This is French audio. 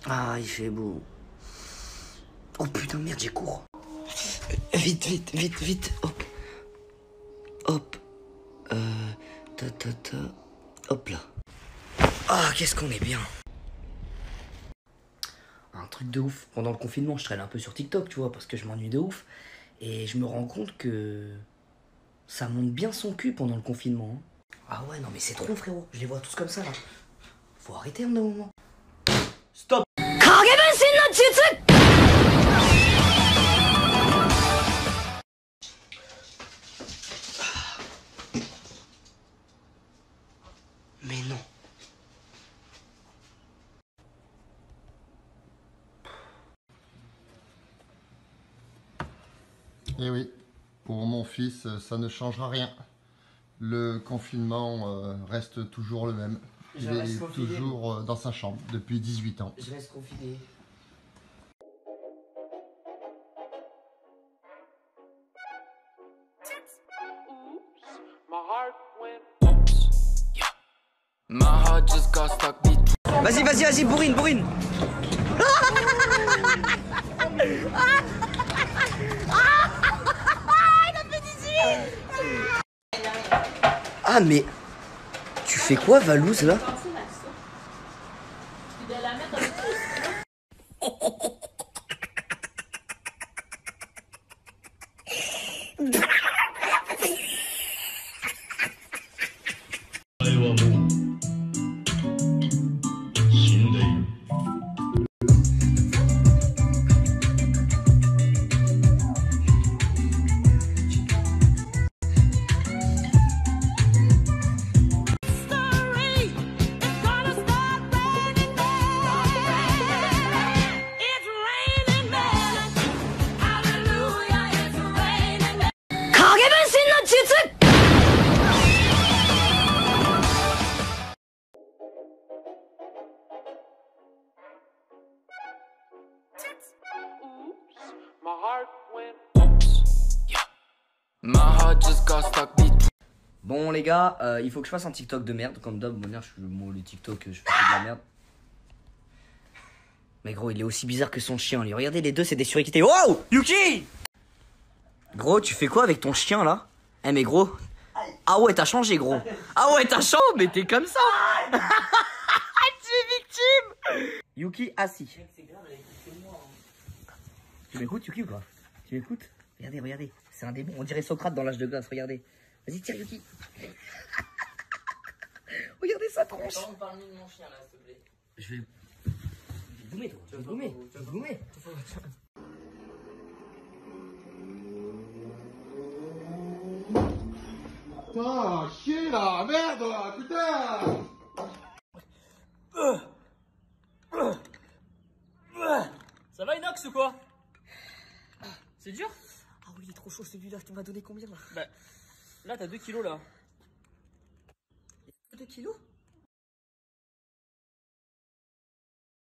Ah, il fait beau. Oh putain, merde, j'ai cours. Vite, vite, vite, vite. Hop. Hop. Hop là. Ah, qu'est-ce qu'on est bien. Un truc de ouf. Pendant le confinement, je traîne un peu sur TikTok, tu vois, parce que je m'ennuie de ouf. Et je me rends compte que ça monte bien son cul pendant le confinement. Hein. Ah ouais, non mais c'est trop, frérot. Je les vois tous comme ça, là. Faut arrêter un moment. Stop. Mais non. Eh oui, pour mon fils, ça ne changera rien. Le confinement reste toujours le même. Il est toujours dans sa chambre depuis 18 ans. Je reste confiné. Vas-y, vas-y, vas-y, bourrine, bourrine. Ah mais tu fais quoi, Valouz, là? Bon les gars, il faut que je fasse un TikTok de merde. Comme d'hab, je suis le TikTok, je fais de la merde. Mais gros, il est aussi bizarre que son chien, lui. Regardez, les deux, c'est des suréquités. Wow, Yuki! Gros, tu fais quoi avec ton chien, là? Eh, mais gros. Ah ouais, t'as changé, gros. Ah ouais, t'as changé, mais t'es comme ça. Tu es victime. Yuki, assis. Tu m'écoutes, Yuki, ou quoi? Tu m'écoutes? Regardez, regardez. C'est un démon. On dirait Socrate dans l'âge de glace, regardez. Vas-y, tire, Yuki. Regardez sa tronche. Parle-nous de mon chien, là, s'il te plaît. Je vais... Goumer, toi. Je vais goumer. Je vais goumer. Putain, chier là, merde, putain! Ça va, Inox, ou quoi? C'est dur? Ah oui, il est trop chaud celui-là. Tu m'as donné combien là? Bah, là, t'as 2 kilos, là. 2 kilos?